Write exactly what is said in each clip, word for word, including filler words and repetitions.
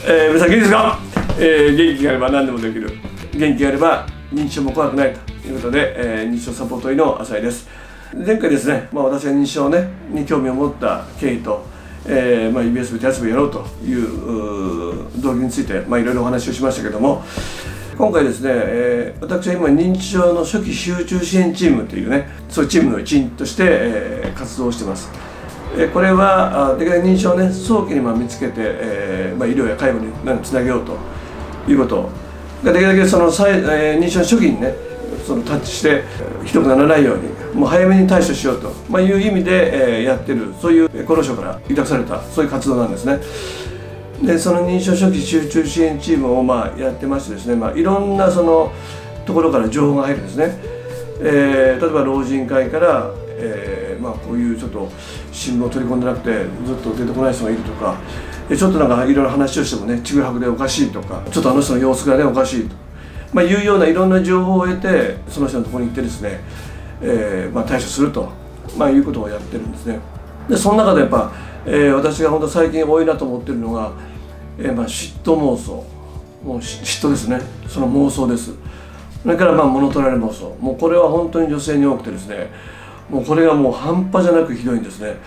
えー、皆さん元気ですか？えー、元気があれば何でもできる。元気があれば認知症も怖くないということで、えー、認知症サポート医の浅井です。前回ですね、まあ、私が認知症、ね、に興味を持った経緯と、えーまあ、イービーエス 部手遊びやろうという動機について、まあ、いろいろお話をしましたけども、今回ですね、えー、私は今認知症の初期集中支援チームというね、そういうチームの一員として、えー、活動をしています。これはできるだけ認知症を、ね、早期にまあ見つけて、えーまあ、医療や介護につなげようということで、できるだけその、えー、認知症の初期にねそのタッチしてひどくならないようにもう早めに対処しようと、まあ、いう意味で、えー、やってる、そういう厚労省から委託されたそういう活動なんですね。でその認知症初期集中支援チームをまあやってましてですね、まあ、いろんなそのところから情報が入るんですね。えー、例えば老人会から、えーまあ、こういうちょっと新聞を取り込んでなくてずっと出てこない人がいるとか、ちょっとなんかいろいろ話をしてもねちぐはぐでおかしいとか、ちょっとあの人の様子がねおかしいと、まあ、いうようないろんな情報を得てその人のところに行ってですね、えーまあ、対処すると、まあ、いうことをやってるんですね。でその中でやっぱ、えー、私が本当最近多いなと思ってるのが、えーまあ、嫉妬妄想、もう嫉妬ですね、その妄想です。それからまあ物取られ妄想、もうこれは本当に女性に多くてですね、もうこれがもう半端じゃなくひどいんですね。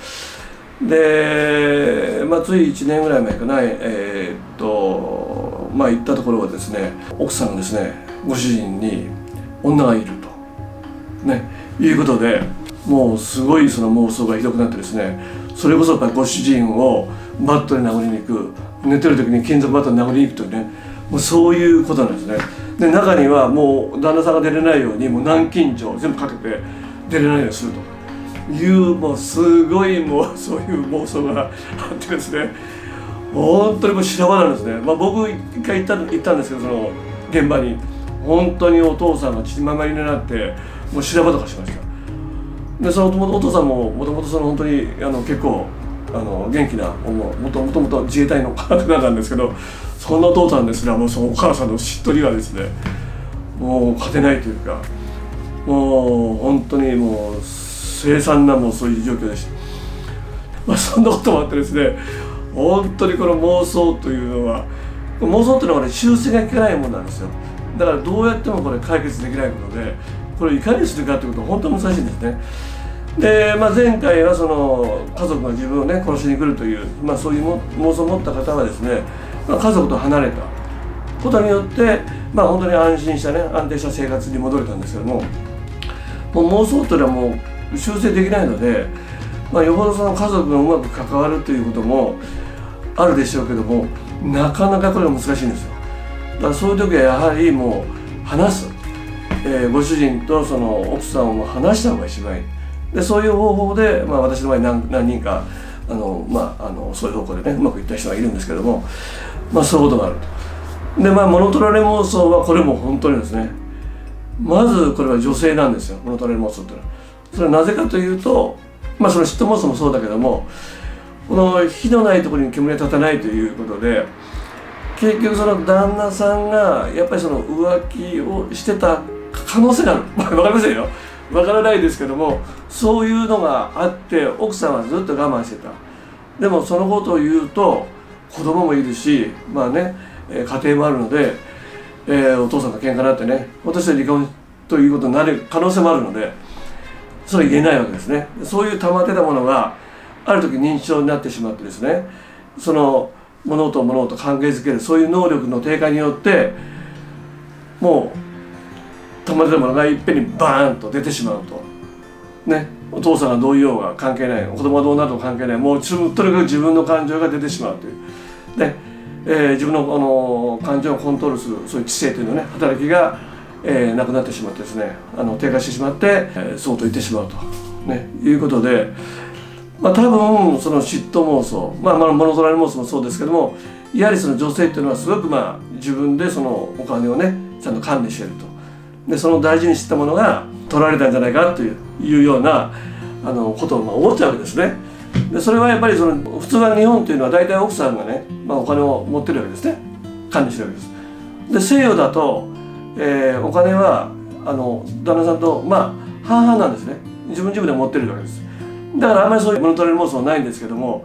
で、まあ、ついいちねんぐらい前かな、えー、っとまあ行ったところはですね、奥さんがですねご主人に女がいるとねいうことで、もうすごいその妄想がひどくなってですね、それこそやっぱりご主人をバットで殴りに行く、寝てる時に金属バットで殴りに行くというね、もうそういうことなんですね。で中にはもう旦那さんが出れないようにもう軟禁状全部かけて出れないようにするという、もうすごいもうそういう妄想があってですね、本当にもう修羅場なんですね。まあ、僕一回行った行ったんですけど、その現場に本当にお父さんが血ままりになってもう修羅場とかしました。でそのお父さんももともとその本当にあの結構あの元気なもともと自衛隊の方なんですけど、そんなお父さんですらもうそのお母さんの嫉妬にはですねもう勝てないというか、もう本当にもう凄惨なもうそういう状況でした。まあ、そんなこともあってですね、本当にこの妄想というのは妄想というのは、ね、修正が効かないものなんですよ。だからどうやってもこれ解決できないことで、これをいかにするかということは本当に難しいんですね。で、まあ、前回はその家族が自分をね殺しに来るという、まあ、そういう妄想を持った方はですね、まあ、家族と離れたことによって、まあ、本当に安心したね安定した生活に戻れたんですけども、もう妄想というのはもう修正できないので、まあ、よほどその家族がうまく関わるということもあるでしょうけども、なかなかこれが難しいんですよ。だからそういう時はやはりもう話す、えー、ご主人とその奥さんを話した方が一番いい。でそういう方法で、まあ、私の場合 何, 何人かあの、まあ、あのそういう方向でねうまくいった人がいるんですけども、まあ、そういうことがあると。でまあ物取られ妄想はこれも本当にですね、まずこれは女性なんですよ、物取られ妄想っていうのは。それはなぜかというと、まあその嫉妬妄想もそうだけども、この火のないところに煙は立たないということで、結局その旦那さんがやっぱりその浮気をしてた可能性がある分かりませんよ、分からないですけども、そういうのがあって奥さんはずっと我慢してた。でもそのことを言うと子供もいるし、まあね家庭もあるので、えー、お父さんと喧嘩になってね私は離婚ということになる可能性もあるので、それ言えないわけですね。そういう溜まってたものがある時認知症になってしまってですね、その物と物と関係づけるそういう能力の低下によってもう溜まってたものがいっぺんにバーンと出てしまうとね、お父さんがどう言おうが関係ない、子供がどうなると関係ない、もうとにかく自分の感情が出てしまうというで、えー、自分の、あの感情をコントロールするそういう知性というのね働きが、えー、なくなってしまってですね、あの低下してしまって、えー、そうと言ってしまうと、ね、いうことで、まあ、多分その嫉妬妄想、まあ、まあ物取られ妄想もそうですけども、やはりその女性っていうのはすごくまあ自分でそのお金をねちゃんと管理していると。でその大事にしてたものが取られたんじゃないかといういうようなあのことをまあ思っちゃうわけですね。でそれはやっぱりその普通は日本というのは大体奥さんがね、まあ、お金を持ってるわけですね、管理してるわけです。で西洋だと、えー、お金はあの旦那さんとまあ半々なんですね。自分自分で持ってるわけです。だからあんまりそういう物取られ妄想はないんですけども、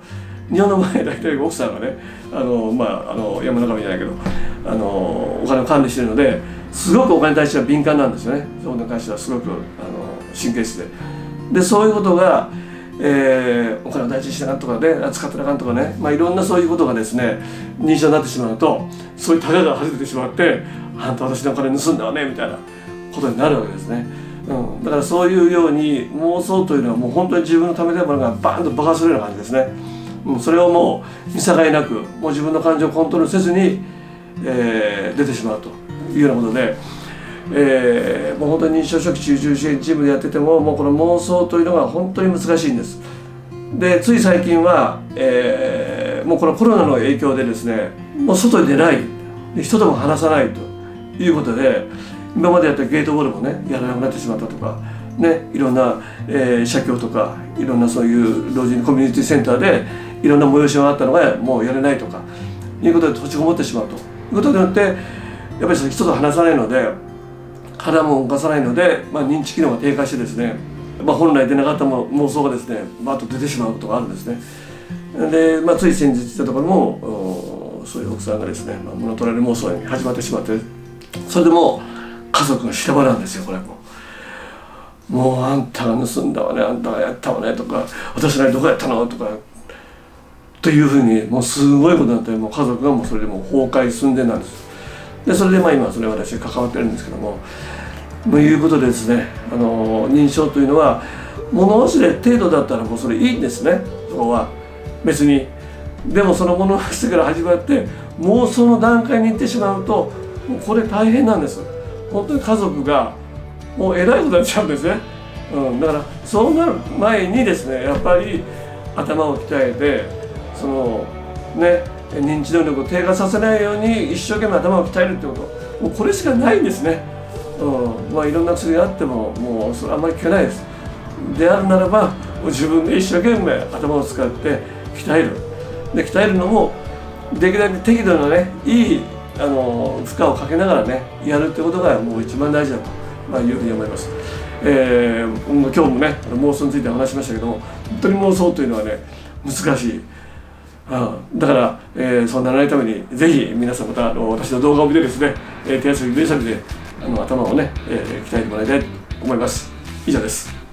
日本の場合大体奥さんがねあの、まあ、あの山の神じゃないけどあのお金を管理してるのですごくお金に対しては敏感なんですよね。そこに関してはすごくあの神経質ででそういうことが、えー、お金を大事にしなかんとかね使ってなかんとかね、まあ、いろんなそういうことがですね認証になってしまうとそういうタガが外れてしまってあんた私のお金盗んだわねみたいなことになるわけですね。うん、だからそういうように妄想というのはもう本当に自分のためでものがバーンと爆発するような感じですね。うん、それをもう見境なくもう自分の感情をコントロールせずに、えー、出てしまうというようなことで、えー、もう本当に認知症初期中重支援チームでやっててももうこの妄想というのが本当に難しいんです。でつい最近は、えー、もうこのコロナの影響でですねもう外に出ない人とも話さないということで今までやったゲートボールもねやらなくなってしまったとか、ね、いろんな、えー、社協とかいろんなそういう老人コミュニティセンターでいろんな催しがあったのがもうやれないとかいうことで閉じこもってしまうということによってやっぱり人と話さないので腹も動かさないので、まあ、認知機能が低下してですね、まあ、本来出なかった妄想がですねバッと出てしまうことがあるんですね。で、まあ、つい先日言ったところもそういう奥さんがですね、まあ、物取られ妄想に始まってしまってそれでもう家族が修羅場なんですよ。これももうあんたが盗んだわねあんたがやったわねとか私なりどこやったのとかというふうにもうすごいことになってもう家族がもうそれでもう崩壊寸前なんです。でそれでまあ今それ私関わってるんですけどもということでですねあの認知症というのは物忘れ程度だったらもうそれいいんですね。そこは別にでもその物忘れから始まって妄想の段階に行ってしまうともうこれ大変なんです。本当に家族がもうえらいことになっちゃうんですね。うん、だからそうなる前にですねやっぱり頭を鍛えてそのね認知能力を低下させないように一生懸命頭を鍛えるってこともうこれしかないんですね。うん、まあいろんな薬があってももうそれあんまり効かないです。であるならばもう自分で一生懸命頭を使って鍛える。で鍛えるのもできるだけ適度なねいいあの負荷をかけながらねやるってことがもう一番大事だと、まあ、いうふうに思います。えー、今日もね妄想について話しましたけども本当に妄想というのはね難しい。ああだから、えー、そうならないためにぜひ皆さんまたあの私の動画を見てですね、えー、手足指先であの頭をね、えー、鍛えてもらいたいと思います。以上です。